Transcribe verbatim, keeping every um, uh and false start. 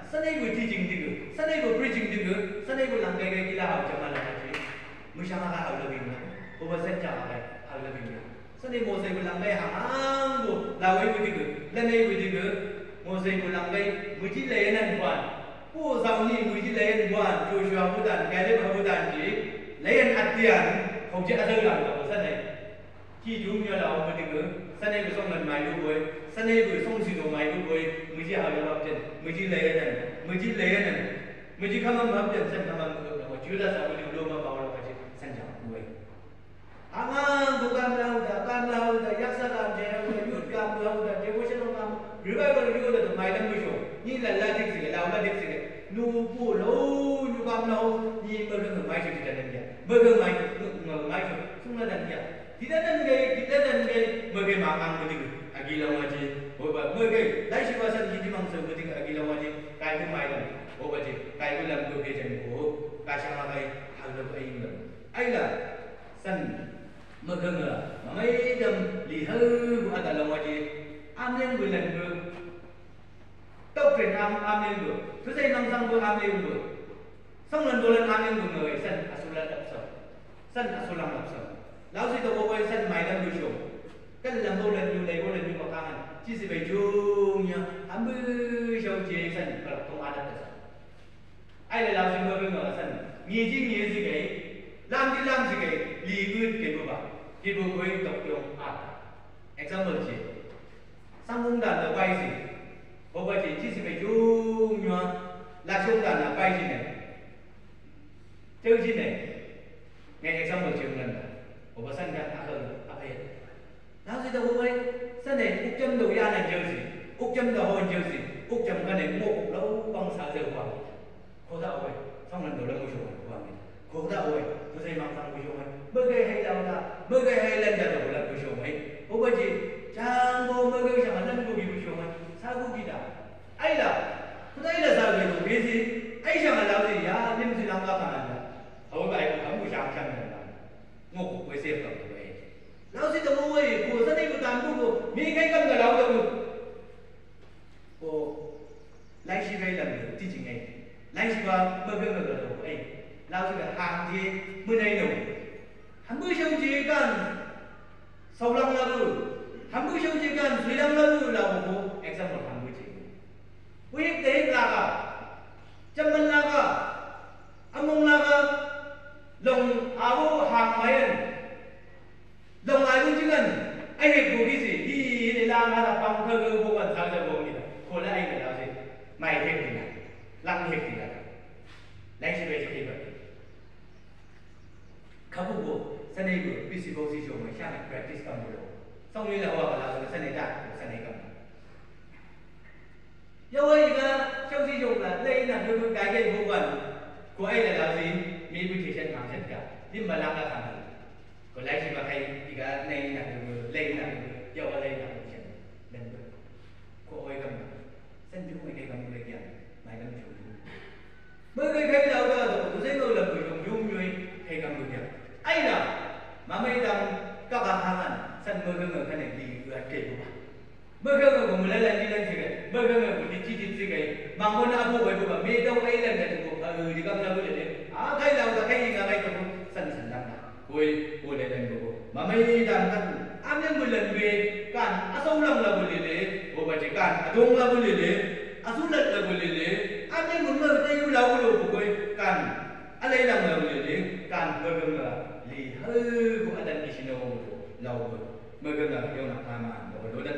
sanai bu teaching digu sanai bu preaching digu sanai bu langgai gai kila hau jama la ji musama ka hau la bin na oba sen ja ka hau la bin na sanai mo sai bu langgai hang bu la wai bu digu lanai bu digu mo sai bu langgai mu ji le nan buan pu zau ni mu ji le nan buan Joshua bu dan gai le bu dan ji le yan atian không chết ở đâu là của sân này khi chúng như là ông mới được sân này của sông lần mày luôn rồi sân này của sông xì đồ mày luôn rồi mới chỉ học được học chân mới chỉ lấy này mới chỉ lấy này mới chỉ không học chân sân không học được mà chưa là sao mình đâu mà bảo là phải sân chọn người anh em bukan đâu đã cam đâu đã giác sa cam chế đâu đã nhút cam đâu đã chế vô sinh cam rồi bây giờ rồi là tụi mày đang nuôi sống như là la thích gì là la thích gì nu bu lâu nu cam lâu như bây giờ mày chỉ cần làm gì bây giờ mày mày chúng là làm gì tidak ada gay tidak ada gay bagai makan begitu agila wajib oh bagai dari siapa kita mangsa begitu agila wajib kai pun mai lam oh wajib kai pun lam tu kejan oh kasih makai hal tu ayi lam ayi lah san magang lah mamai dam lihat bu ada lam wajib amin bulan bu tau kren am amin bu tu saya nang sang bu amin bu sang lần bulan amin bu người san asulan lapsa san asulan lapsa lão sư tôi vô sân mày đang nuôi trồng cái lần vô lần nhiều này vô lần nhiều mà càng chỉ là về chung nha hắn bự sâu chế sân và không ăn được sân ai là lão sư mơ mơ ở sân nghĩ gì nghĩ gì cái làm gì làm gì cái lý quyết cái bộ bảo cái bộ quay tập trung à example gì sang vùng đàn là bay gì bộ bay gì chỉ là về chung nha là chung đàn là bay gì này chơi gì này nghe example trường lần Oba san kan akhir apa ya? Lalu kita buat san ni ukjam do ya nan jersey, ukjam do hon jersey, ukjam kan ni mo lau bang sa je wa. Kau tak oi, sang nan do lau musuh wa ni. Kau tak oi, tu saya mang sang musuh wa. Bagai hai lau ta, bagai hai lan dah do lau musuh wa. Oba ji, jang mo bagai sama lan ko bi musuh wa. Sa ko kita. Ai la, tu ai la sa ke do besi. Ai sama lau ni ya, nim si lam ka kan la. Awak baik kamu sang sang ni. Ngô cục với xem tổng của ấy, lão sĩ tổng ơi, của dân đây một đàn của mi cái cầm cả lão tổng, của lai sĩ về làm được chương trình này, lai sĩ vào mơ mơ mơ mơ của ấy, lão sĩ là hàng gì mưa này nổi, hắn mưa sông gì cần, sầu lăng là mưa, hắn mưa sông gì cần, suy lăng là mưa là một bộ example hắn mưa gì, quyết tế là cả, chăm mân là cả, âm mông là cả. Long áo hàng mayan, long ai cũng chỉ cần anh hiểu của cái gì đi để làm là bằng thơ cơ vô vàn sao giờ vô gì đó, cô là anh là làm gì, mày hiểu gì nào, lăng hiểu gì nào, lấy gì về cho gì vậy, khắp bộ bộ, sau này của visible gì rồi mới sang practice cầm bộ, xong rồi là họ là rồi sau này đạt, sau này cầm, do vậy cái trong gì dùng là đây là cái cái cái vô vàn của anh là làm gì? Meditation mang chân cả, nhưng mà làm là làm được. Còn lại chỉ mà hay thì cái này là được, lên là được, giao lên là được chân, lên được. Cô ơi cầm, sân chúng mình đây cầm người kia, mày cầm chủ. Mới cái cái đầu đó rồi, tôi thấy tôi là người dùng dung như hay cầm người kia. Ai là mà mấy đồng các bạn hàng ăn, sân mới cái người cái này đi người kể của bạn. Mới cái người của mình lên lên đi lên gì cái, mới cái người của mình chỉ chỉ gì cái, mà muốn áp dụng cái của bạn, mấy đâu ấy lên cái của, ừ thì cầm ra cái gì à cái đầu là cái gì cả đây cũng sân sân đăng nào, quê quê đây đây của mà mấy đàn căn anh em mười lần về can à sâu lăng là mười lề của bà chỉ can à đông là mười lề à xuống lật là mười lề anh em muốn mơ đây lâu lâu của quê can à đây là mười lề can mơ gần là lì hơi của anh đang đi xin đâu lâu rồi mơ gần là yêu nạp tham mà rồi đối